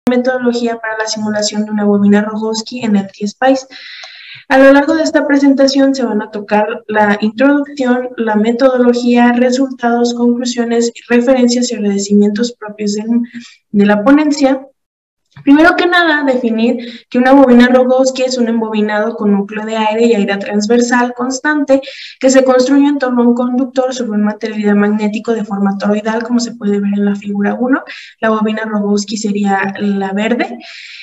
metodología para la simulación de una bobina Rogowski en el T-Spice. A lo largo de esta presentación se van a tocar la introducción, la metodología, resultados, conclusiones, referencias y agradecimientos propios de la ponencia. Primero que nada, definir que una bobina Rogowski es un embobinado con núcleo de aire y aire transversal constante que se construye en torno a un conductor sobre un material magnético de forma toroidal, como se puede ver en la figura 1. La bobina Rogowski sería la verde.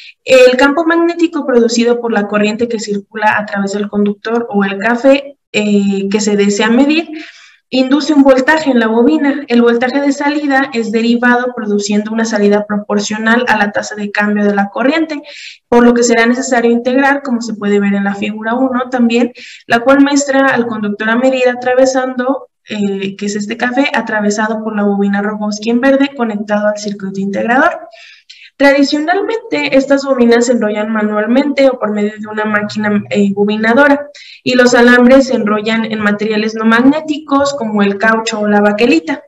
El campo magnético producido por la corriente que circula a través del conductor o el café que se desea medir induce un voltaje en la bobina. El voltaje de salida es derivado produciendo una salida proporcional a la tasa de cambio de la corriente, por lo que será necesario integrar, como se puede ver en la figura 1 también, la cual muestra al conductor a medir atravesando, que es este café, atravesado por la bobina Rogowski en verde, conectado al circuito integrador. Tradicionalmente, estas bobinas se enrollan manualmente o por medio de una máquina bobinadora y los alambres se enrollan en materiales no magnéticos como el caucho o la baquelita.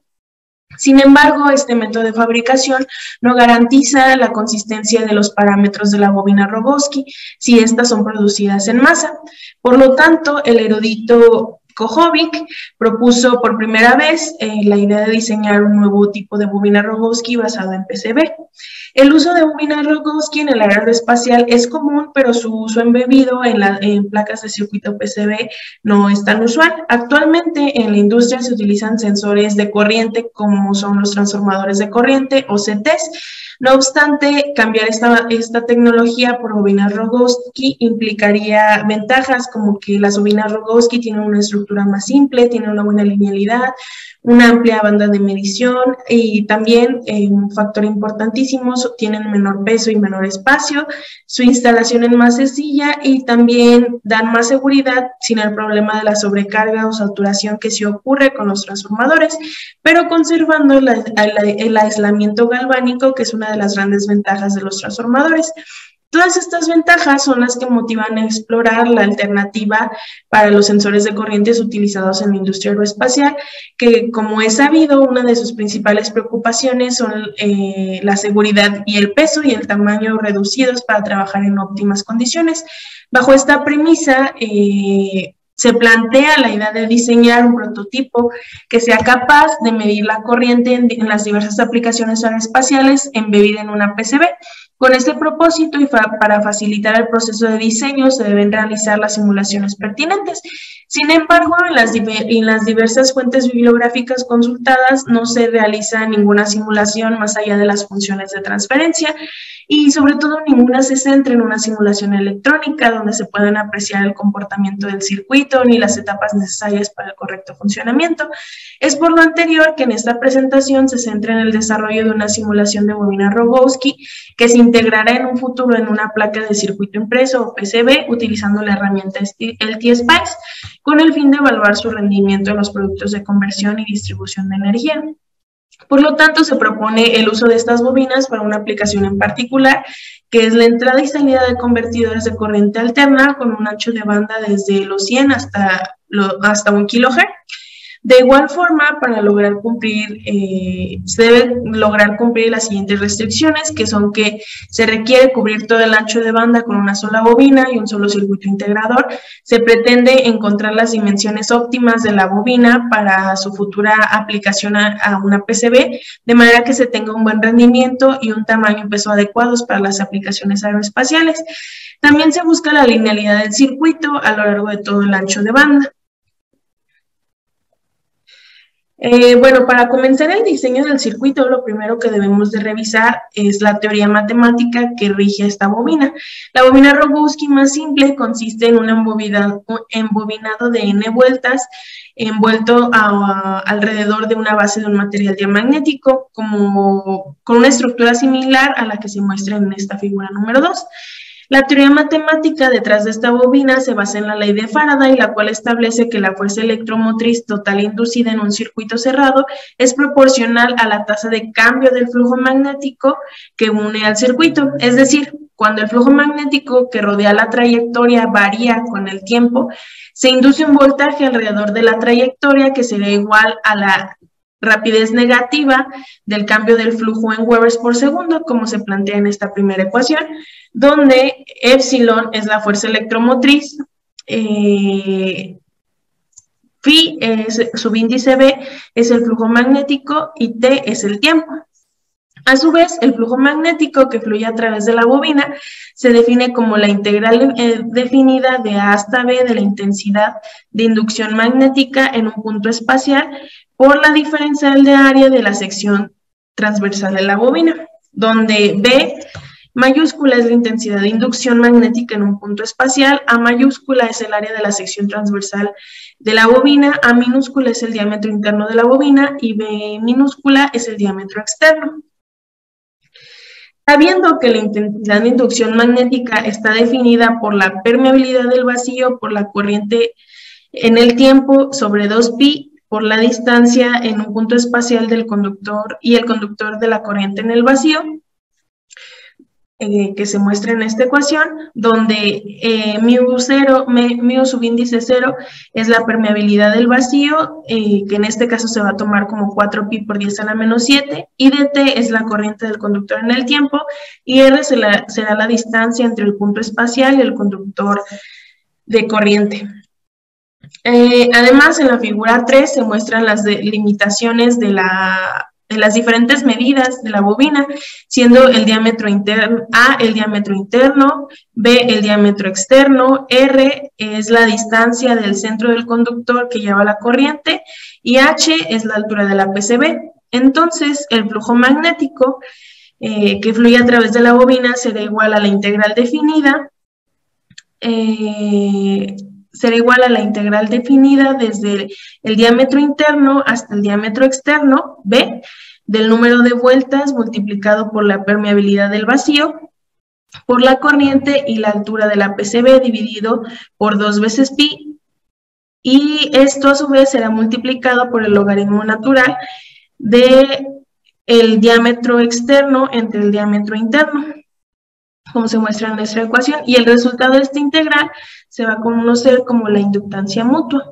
Sin embargo, este método de fabricación no garantiza la consistencia de los parámetros de la bobina Rogowski si estas son producidas en masa. Por lo tanto, el erudito Kojovic propuso por primera vez la idea de diseñar un nuevo tipo de bobina Rogowski basado en PCB. El uso de bobinas Rogowski en el área aeroespacial es común, pero su uso embebido en placas de circuito PCB no es tan usual. Actualmente en la industria se utilizan sensores de corriente como son los transformadores de corriente o CTs. No obstante, cambiar esta tecnología por bobinas Rogowski implicaría ventajas como que las bobinas Rogowski tienen una estructura más simple, tienen una buena linealidad, una amplia banda de medición y también un factor importantísimo, tienen menor peso y menor espacio, su instalación es más sencilla y también dan más seguridad sin el problema de la sobrecarga o saturación que sí ocurre con los transformadores, pero conservando el aislamiento galvánico, que es una de las grandes ventajas de los transformadores. Todas estas ventajas son las que motivan a explorar la alternativa para los sensores de corrientes utilizados en la industria aeroespacial, que como es sabido, una de sus principales preocupaciones son la seguridad y el peso y el tamaño reducidos para trabajar en óptimas condiciones. Bajo esta premisa, se plantea la idea de diseñar un prototipo que sea capaz de medir la corriente en las diversas aplicaciones aeroespaciales embebida en una PCB. Con este propósito y para facilitar el proceso de diseño se deben realizar las simulaciones pertinentes. Sin embargo, en las diversas fuentes bibliográficas consultadas no se realiza ninguna simulación más allá de las funciones de transferencia y sobre todo ninguna se centra en una simulación electrónica donde se puedan apreciar el comportamiento del circuito ni las etapas necesarias para el correcto funcionamiento. Es por lo anterior que en esta presentación se centra en el desarrollo de una simulación de bobina Rogowski que se integrará en un futuro en una placa de circuito impreso o PCB utilizando la herramienta T-Spice con el fin de evaluar su rendimiento en los productos de conversión y distribución de energía. Por lo tanto, se propone el uso de estas bobinas para una aplicación en particular, que es la entrada y salida de convertidores de corriente alterna con un ancho de banda desde los 100 hasta 1 kHz. De igual forma, para lograr cumplir, se deben lograr cumplir las siguientes restricciones, que son que se requiere cubrir todo el ancho de banda con una sola bobina y un solo circuito integrador. Se pretende encontrar las dimensiones óptimas de la bobina para su futura aplicación a una PCB, de manera que se tenga un buen rendimiento y un tamaño y peso adecuados para las aplicaciones aeroespaciales. También se busca la linealidad del circuito a lo largo de todo el ancho de banda. Bueno, para comenzar el diseño del circuito, lo primero que debemos de revisar es la teoría matemática que rige esta bobina. La bobina Rogowski más simple consiste en un embobinado de n vueltas envuelto alrededor de una base de un material diamagnético con una estructura similar a la que se muestra en esta figura número 2. La teoría matemática detrás de esta bobina se basa en la ley de Faraday, la cual establece que la fuerza electromotriz total inducida en un circuito cerrado es proporcional a la tasa de cambio del flujo magnético que une al circuito. Es decir, cuando el flujo magnético que rodea la trayectoria varía con el tiempo, se induce un voltaje alrededor de la trayectoria que será igual a la rapidez negativa del cambio del flujo en Webers por segundo, como se plantea en esta primera ecuación, donde epsilon es la fuerza electromotriz, phi es subíndice B, es el flujo magnético y T es el tiempo. A su vez, el flujo magnético que fluye a través de la bobina se define como la integral definida de A hasta B de la intensidad de inducción magnética en un punto espacial por la diferencial de área de la sección transversal de la bobina, donde B mayúscula es la intensidad de inducción magnética en un punto espacial, A mayúscula es el área de la sección transversal de la bobina, A minúscula es el diámetro interno de la bobina y B minúscula es el diámetro externo. Sabiendo que la intensidad de inducción magnética está definida por la permeabilidad del vacío, por la corriente en el tiempo sobre 2pi, por la distancia en un punto espacial del conductor y el conductor de la corriente en el vacío, que se muestra en esta ecuación, donde mu subíndice 0 es la permeabilidad del vacío, que en este caso se va a tomar como 4pi por 10 a la menos 7, y dt es la corriente del conductor en el tiempo, y r será la distancia entre el punto espacial y el conductor de corriente. Además, en la figura 3 se muestran las limitaciones de las diferentes medidas de la bobina, siendo el diámetro interno, A el diámetro interno, B el diámetro externo, R es la distancia del centro del conductor que lleva la corriente y H es la altura de la PCB. Entonces, el flujo magnético que fluye a través de la bobina será igual a la integral definida, desde el diámetro interno hasta el diámetro externo, B, del número de vueltas multiplicado por la permeabilidad del vacío, por la corriente y la altura de la PCB dividido por 2 veces pi, y esto a su vez será multiplicado por el logaritmo natural de el diámetro externo entre el diámetro interno, como se muestra en nuestra ecuación, y el resultado de esta integral se va a conocer como la inductancia mutua.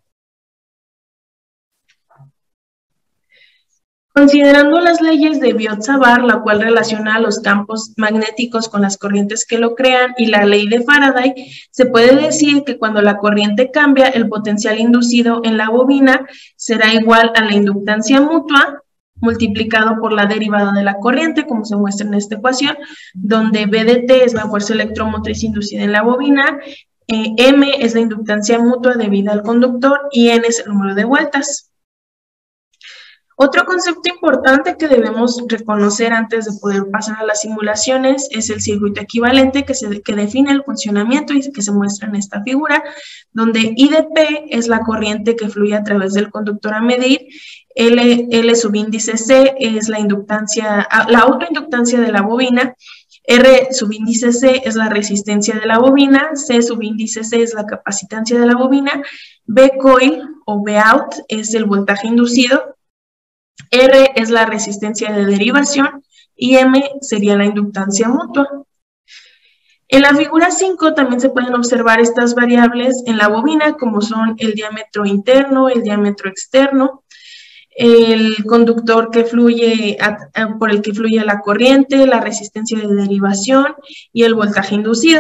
Considerando las leyes de Biot-Savart, la cual relaciona los campos magnéticos con las corrientes que lo crean, y la ley de Faraday, se puede decir que cuando la corriente cambia, el potencial inducido en la bobina será igual a la inductancia mutua multiplicado por la derivada de la corriente, como se muestra en esta ecuación, donde B de T es la fuerza electromotriz inducida en la bobina, M es la inductancia mutua debida al conductor y N es el número de vueltas. Otro concepto importante que debemos reconocer antes de poder pasar a las simulaciones es el circuito equivalente que define el funcionamiento y que se muestra en esta figura, donde I de P es la corriente que fluye a través del conductor a medir, L subíndice C es la autoinductancia de la bobina, R subíndice C es la resistencia de la bobina, C subíndice C es la capacitancia de la bobina, B coil o B out es el voltaje inducido, R es la resistencia de derivación y M sería la inductancia mutua. En la figura 5 también se pueden observar estas variables en la bobina, como son el diámetro interno, el diámetro externo, el conductor que fluye por el que fluye la corriente, la resistencia de derivación y el voltaje inducido.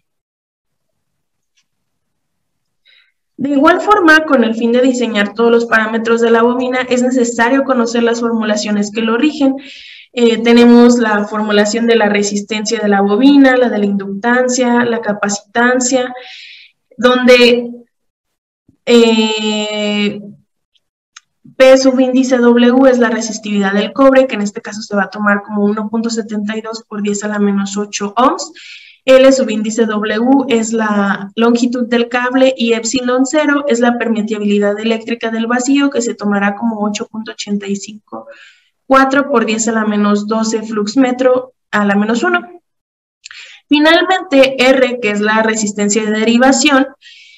De igual forma, con el fin de diseñar todos los parámetros de la bobina, es necesario conocer las formulaciones que lo rigen. Tenemos la formulación de la resistencia de la bobina, la de la inductancia, la capacitancia, donde P subíndice W es la resistividad del cobre, que en este caso se va a tomar como 1.72 por 10 a la menos 8 ohms. L subíndice W es la longitud del cable y epsilon 0 es la permeabilidad eléctrica del vacío, que se tomará como 8.854 por 10 a la menos 12 flux metro a la menos 1. Finalmente, R, que es la resistencia de derivación,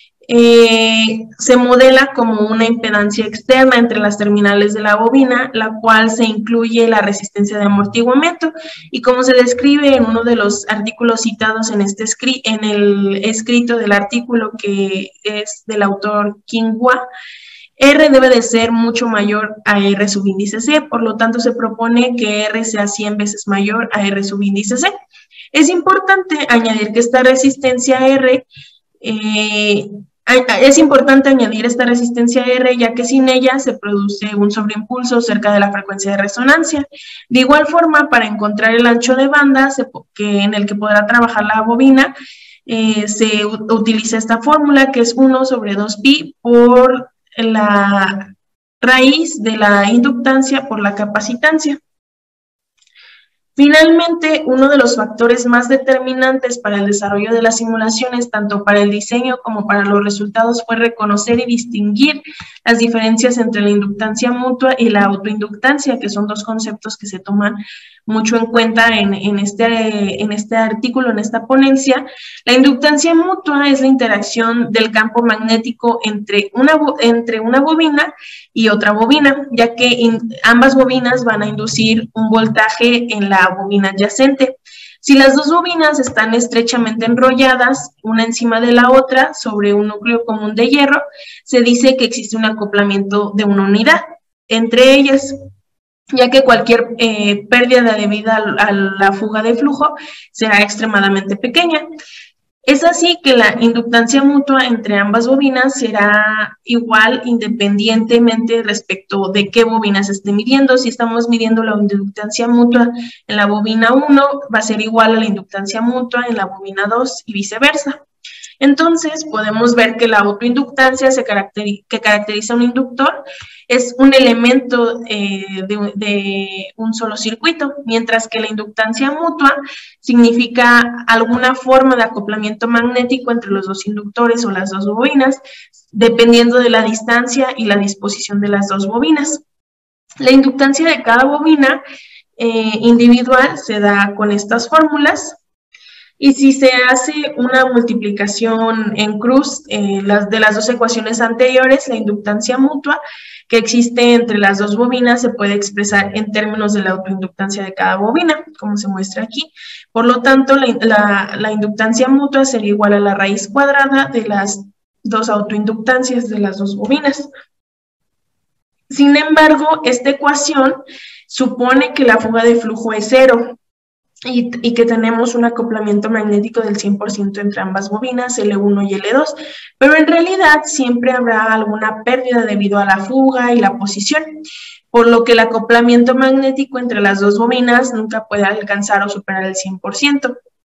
se modela como una impedancia externa entre las terminales de la bobina, la cual se incluye la resistencia de amortiguamiento, y como se describe en uno de los artículos citados en el escrito del artículo, que es del autor Qinghua, R debe de ser mucho mayor a R subíndice C, por lo tanto se propone que R sea 100 veces mayor a R subíndice C. Es importante añadir que esta resistencia R es importante añadir esta resistencia R, ya que sin ella se produce un sobreimpulso cerca de la frecuencia de resonancia. De igual forma, para encontrar el ancho de banda en el que podrá trabajar la bobina, se utiliza esta fórmula, que es 1 sobre 2pi por la raíz de la inductancia por la capacitancia. Finalmente, uno de los factores más determinantes para el desarrollo de las simulaciones, tanto para el diseño como para los resultados, fue reconocer y distinguir las diferencias entre la inductancia mutua y la autoinductancia, que son dos conceptos que se toman mucho en cuenta en este artículo, en esta ponencia. La inductancia mutua es la interacción del campo magnético entre una bobina y otra bobina, ya que ambas bobinas van a inducir un voltaje en la bobina adyacente. Si las dos bobinas están estrechamente enrolladas, una encima de la otra, sobre un núcleo común de hierro, se dice que existe un acoplamiento de una unidad entre ellas, ya que cualquier pérdida debida a la fuga de flujo será extremadamente pequeña. Es así que la inductancia mutua entre ambas bobinas será igual independientemente respecto de qué bobina se esté midiendo. Si estamos midiendo la inductancia mutua en la bobina 1, va a ser igual a la inductancia mutua en la bobina 2 y viceversa. Entonces, podemos ver que la autoinductancia que caracteriza un inductor es un elemento de un solo circuito, mientras que la inductancia mutua significa alguna forma de acoplamiento magnético entre los dos inductores o las dos bobinas, dependiendo de la distancia y la disposición de las dos bobinas. La inductancia de cada bobina individual se da con estas fórmulas. Y si se hace una multiplicación en cruz de las dos ecuaciones anteriores, la inductancia mutua que existe entre las dos bobinas se puede expresar en términos de la autoinductancia de cada bobina, como se muestra aquí. Por lo tanto, la inductancia mutua sería igual a la raíz cuadrada de las dos autoinductancias de las dos bobinas. Sin embargo, esta ecuación supone que la fuga de flujo es cero, y que tenemos un acoplamiento magnético del 100% entre ambas bobinas, L1 y L2, pero en realidad siempre habrá alguna pérdida debido a la fuga y la posición, por lo que el acoplamiento magnético entre las dos bobinas nunca puede alcanzar o superar el 100%,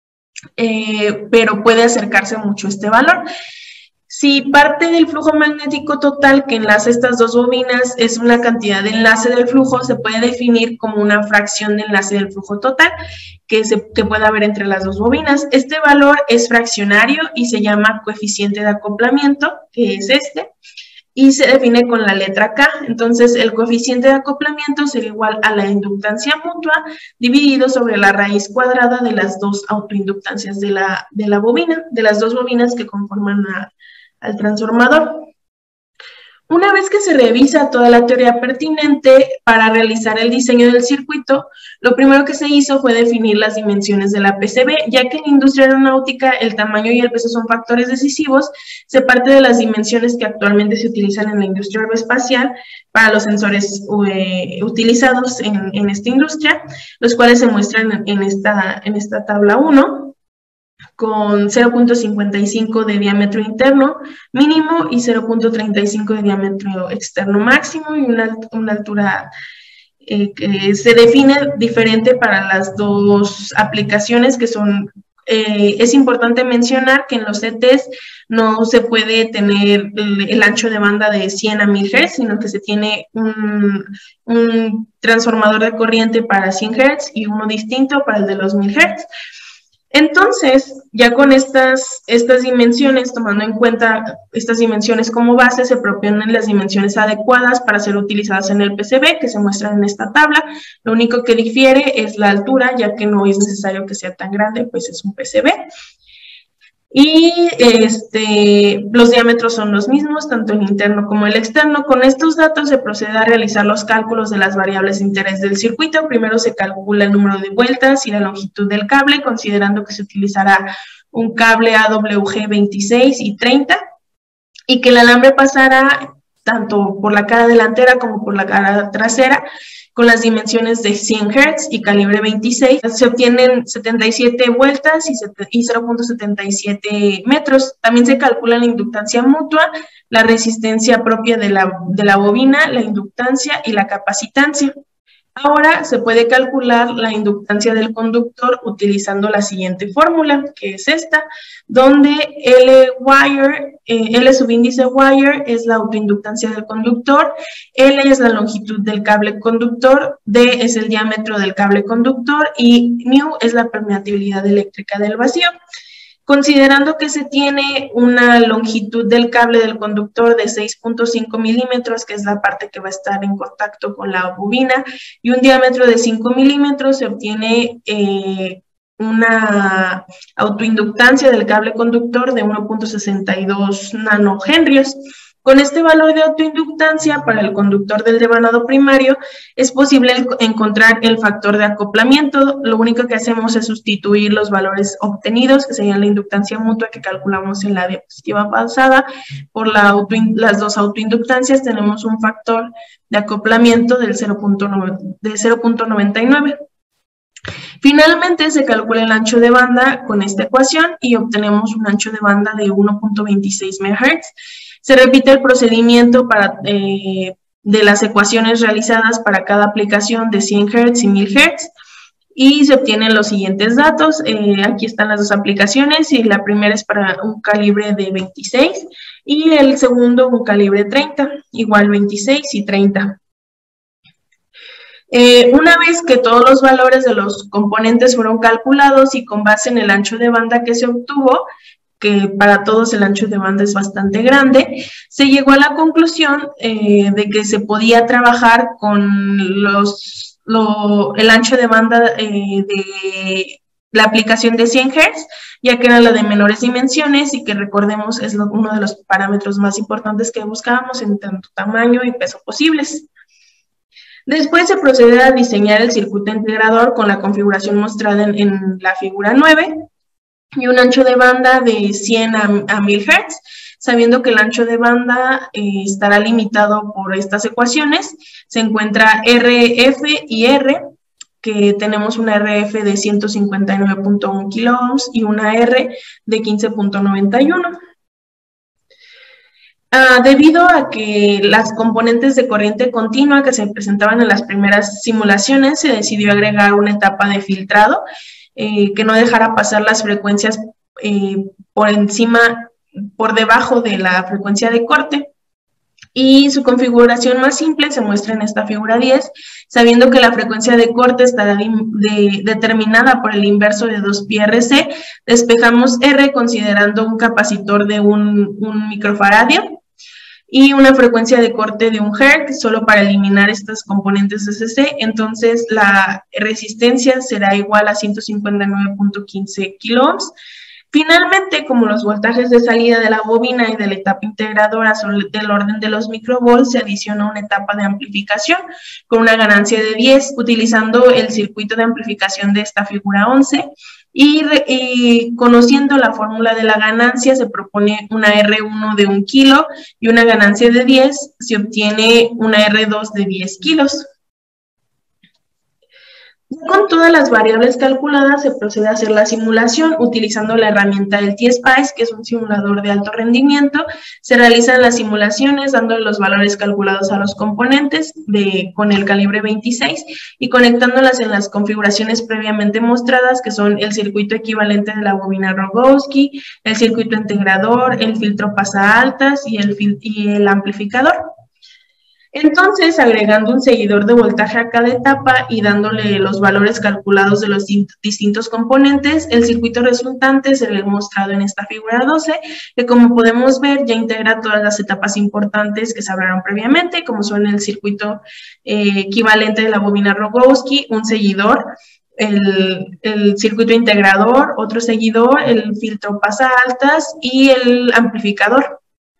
pero puede acercarse mucho a este valor. Si parte del flujo magnético total que enlaza estas dos bobinas es una cantidad de enlace del flujo, se puede definir como una fracción de enlace del flujo total que puede haber entre las dos bobinas. Este valor es fraccionario y se llama coeficiente de acoplamiento, que es este, y se define con la letra K. Entonces, el coeficiente de acoplamiento será igual a la inductancia mutua dividido sobre la raíz cuadrada de las dos autoinductancias de la bobina, de las dos bobinas que conforman al transformador. Una vez que se revisa toda la teoría pertinente para realizar el diseño del circuito, lo primero que se hizo fue definir las dimensiones de la PCB, ya que en la industria aeronáutica el tamaño y el peso son factores decisivos. Se parte de las dimensiones que actualmente se utilizan en la industria aeroespacial para los sensores utilizados en esta industria, los cuales se muestran en esta tabla 1. Con 0.55 de diámetro interno mínimo y 0.35 de diámetro externo máximo, y una altura que se define diferente para las dos aplicaciones que son. Es importante mencionar que en los CTs no se puede tener el ancho de banda de 100 a 1000 Hz, sino que se tiene un transformador de corriente para 100 Hz y uno distinto para el de los 1000 Hz. Entonces, ya con estas dimensiones, tomando en cuenta estas dimensiones como base, se proponen las dimensiones adecuadas para ser utilizadas en el PCB, que se muestran en esta tabla. Lo único que difiere es la altura, ya que no es necesario que sea tan grande, pues es un PCB. Y los diámetros son los mismos, tanto el interno como el externo. Con estos datos se procede a realizar los cálculos de las variables de interés del circuito. Primero se calcula el número de vueltas y la longitud del cable, considerando que se utilizará un cable AWG 26 y 30, y que el alambre pasará tanto por la cara delantera como por la cara trasera, con las dimensiones de 100 Hz y calibre 26. Se obtienen 77 vueltas y 0.77 metros. También se calcula la inductancia mutua, la resistencia propia de la bobina, la inductancia y la capacitancia. Ahora se puede calcular la inductancia del conductor utilizando la siguiente fórmula, que es esta, donde L subíndice wire es la autoinductancia del conductor, L es la longitud del cable conductor, D es el diámetro del cable conductor y mu es la permeabilidad eléctrica del vacío. Considerando que se tiene una longitud del cable del conductor de 6.5 milímetros, que es la parte que va a estar en contacto con la bobina, y un diámetro de 5 milímetros, se obtiene una autoinductancia del cable conductor de 1.62 nanohenrios. Con este valor de autoinductancia para el conductor del devanado primario es posible encontrar el factor de acoplamiento. Lo único que hacemos es sustituir los valores obtenidos, que serían la inductancia mutua que calculamos en la diapositiva pasada, por las dos autoinductancias. Tenemos un factor de acoplamiento del 0.99. Finalmente se calcula el ancho de banda con esta ecuación y obtenemos un ancho de banda de 1.26 MHz. Se repite el procedimiento de las ecuaciones realizadas para cada aplicación de 100 Hz y 1000 Hz y se obtienen los siguientes datos. Aquí están las dos aplicaciones y la primera es para un calibre de 26 y el segundo un calibre 30, igual 26 y 30. Una vez que todos los valores de los componentes fueron calculados y con base en el ancho de banda que se obtuvo, que para todos el ancho de banda es bastante grande, se llegó a la conclusión de que se podía trabajar con el ancho de banda de la aplicación de 100 Hz, ya que era la de menores dimensiones y que recordemos es uno de los parámetros más importantes que buscábamos en tanto tamaño y peso posibles. Después se procede a diseñar el circuito integrador con la configuración mostrada en la figura 9 y un ancho de banda de 100 a 1000 Hz, sabiendo que el ancho de banda estará limitado por estas ecuaciones. Se encuentra RF y R, que tenemos una RF de 159.1 kiloohms y una R de 15.91. Debido a que las componentes de corriente continua que se presentaban en las primeras simulaciones, se decidió agregar una etapa de filtrado que no dejara pasar las frecuencias por debajo de la frecuencia de corte. Y su configuración más simple se muestra en esta figura 10, sabiendo que la frecuencia de corte estará determinada por el inverso de 2πRC. Despejamos R considerando un capacitor de un microfaradio y una frecuencia de corte de 1 Hz, solo para eliminar estas componentes SC. Entonces la resistencia será igual a 159.15 kiloohms. Finalmente, como los voltajes de salida de la bobina y de la etapa integradora son del orden de los microvolts, se adiciona una etapa de amplificación con una ganancia de 10, utilizando el circuito de amplificación de esta figura 11. Y conociendo la fórmula de la ganancia, se propone una R1 de 1 kilo y una ganancia de 10, se obtiene una R2 de 10 kilos. Con todas las variables calculadas, se procede a hacer la simulación utilizando la herramienta del T-Spice, que es un simulador de alto rendimiento. Se realizan las simulaciones dando los valores calculados a los componentes con el calibre 26 y conectándolas en las configuraciones previamente mostradas, que son el circuito equivalente de la bobina Rogowski, el circuito integrador, el filtro pasaaltas y el amplificador. Entonces, agregando un seguidor de voltaje a cada etapa y dándole los valores calculados de los distintos componentes, el circuito resultante será el mostrado en esta figura 12, que como podemos ver ya integra todas las etapas importantes que se hablaron previamente, como son el circuito equivalente de la bobina Rogowski, un seguidor, el circuito integrador, otro seguidor, el filtro pasaaltas y el amplificador.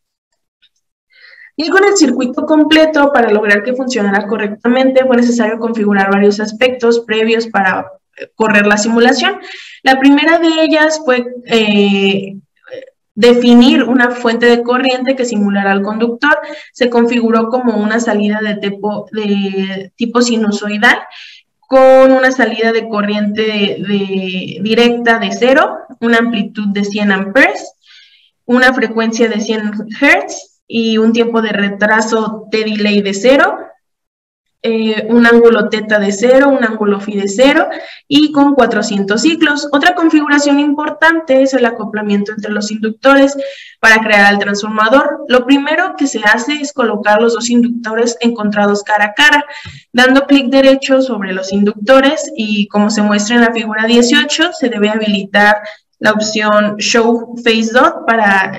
Y con el circuito completo, para lograr que funcionara correctamente, fue necesario configurar varios aspectos previos para correr la simulación. La primera de ellas fue definir una fuente de corriente que simulara al conductor, se configuró como una salida de tipo sinusoidal con una salida de corriente directa de 0, una amplitud de 100 amperes, una frecuencia de 100 Hz y un tiempo de retraso T-delay de 0, un ángulo teta de 0, un ángulo phi de 0 y con 400 ciclos. Otra configuración importante es el acoplamiento entre los inductores para crear el transformador. Lo primero que se hace es colocar los dos inductores encontrados cara a cara, dando clic derecho sobre los inductores y como se muestra en la figura 18, se debe habilitar la opción Show Phase Dot para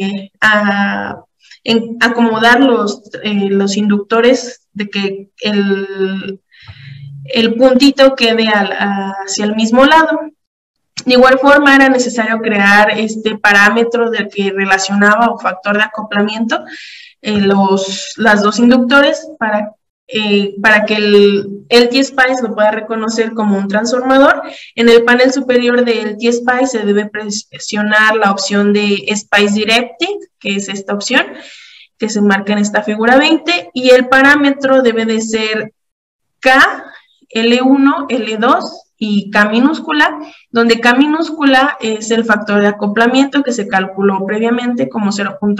acomodar los inductores de que el puntito quede hacia el mismo lado. De igual forma, era necesario crear este parámetro del que relacionaba o factor de acoplamiento las dos inductores para que el LT-Spice lo pueda reconocer como un transformador. En el panel superior del LT-Spice se debe presionar la opción de Spice Directing, que es esta opción que se marca en esta figura 20, y el parámetro debe de ser K, L1, L2 y K minúscula, donde K minúscula es el factor de acoplamiento que se calculó previamente como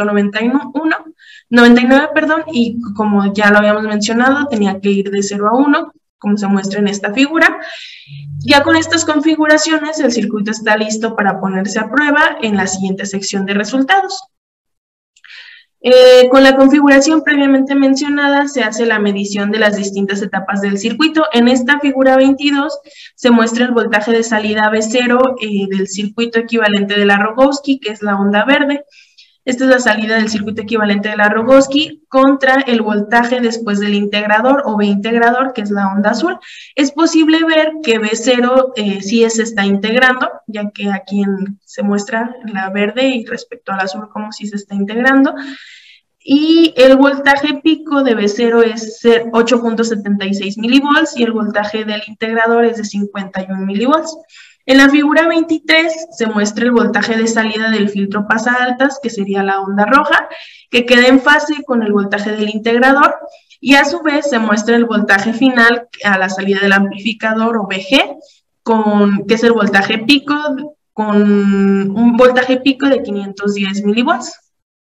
0.99, y como ya lo habíamos mencionado, tenía que ir de 0 a 1, como se muestra en esta figura. Ya con estas configuraciones, el circuito está listo para ponerse a prueba en la siguiente sección de resultados. Con la configuración previamente mencionada se hace la medición de las distintas etapas del circuito. En esta figura 22 se muestra el voltaje de salida V0 del circuito equivalente de la Rogowski, que es la onda verde. Esta es la salida del circuito equivalente de la Rogowski contra el voltaje después del integrador o V-integrador, que es la onda azul. Es posible ver que V0 sí se está integrando, ya que aquí se muestra la verde y respecto al azul como si se está integrando. Y el voltaje pico de V0 es 8.76 milivolts y el voltaje del integrador es de 51 milivolts. En la figura 23 se muestra el voltaje de salida del filtro pasa altas, que sería la onda roja, que queda en fase con el voltaje del integrador, y a su vez se muestra el voltaje final a la salida del amplificador o VG, que es el voltaje pico, con un voltaje pico de 510 milivolts.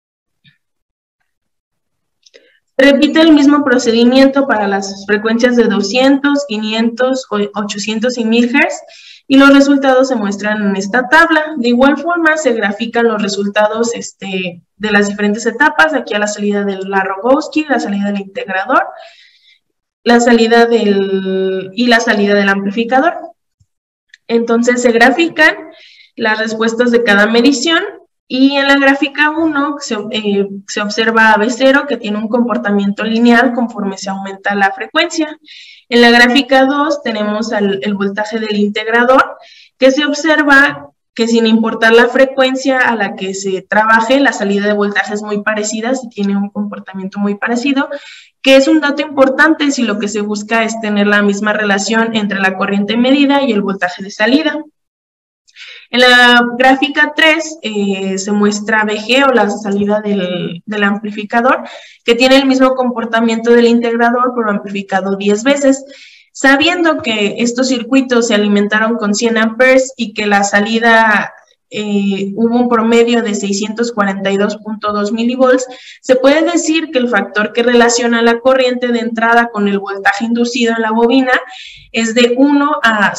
Repite el mismo procedimiento para las frecuencias de 200, 500, 800 y 1000 Hz, y los resultados se muestran en esta tabla. De igual forma, se grafican los resultados de las diferentes etapas, aquí a la salida de la Rogowski, la salida del integrador, la salida y la salida del amplificador. Entonces, se grafican las respuestas de cada medición, y en la gráfica 1 se observa a V0 que tiene un comportamiento lineal conforme se aumenta la frecuencia. En la gráfica 2 tenemos el voltaje del integrador, que se observa que sin importar la frecuencia a la que se trabaje, la salida de voltaje es muy parecida, se tiene un comportamiento muy parecido, que es un dato importante si lo que se busca es tener la misma relación entre la corriente medida y el voltaje de salida. En la gráfica 3 se muestra VG o la salida del amplificador, que tiene el mismo comportamiento del integrador, pero amplificado 10 veces. Sabiendo que estos circuitos se alimentaron con 100 amperes y que la salida hubo un promedio de 642.2 milivolts, se puede decir que el factor que relaciona la corriente de entrada con el voltaje inducido en la bobina es de 1 a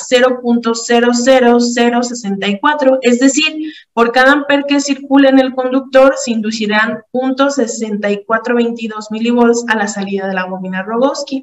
0.00064, es decir, por cada amper que circula en el conductor se inducirán 0.6422 milivolts a la salida de la bobina Rogowski.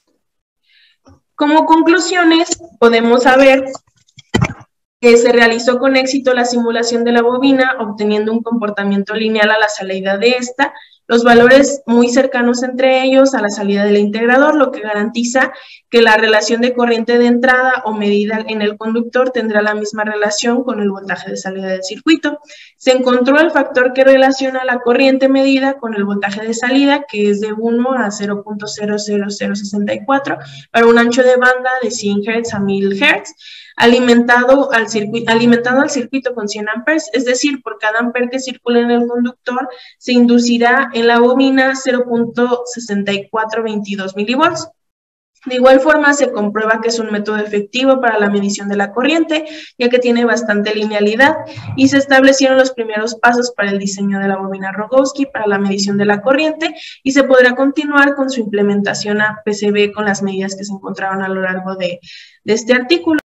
Como conclusiones, podemos saber que se realizó con éxito la simulación de la bobina, obteniendo un comportamiento lineal a la salida de esta, los valores muy cercanos entre ellos a la salida del integrador, lo que garantiza que la relación de corriente de entrada o medida en el conductor tendrá la misma relación con el voltaje de salida del circuito. Se encontró el factor que relaciona la corriente medida con el voltaje de salida, que es de 1 a 0.00064 para un ancho de banda de 100 Hz a 1000 Hz. alimentando al circuito con 100 amperes, es decir, por cada ampere que circula en el conductor, se inducirá en la bobina 0.6422 milivolts. De igual forma, se comprueba que es un método efectivo para la medición de la corriente, ya que tiene bastante linealidad, y se establecieron los primeros pasos para el diseño de la bobina Rogowski para la medición de la corriente, y se podrá continuar con su implementación a PCB con las medidas que se encontraron a lo largo de este artículo.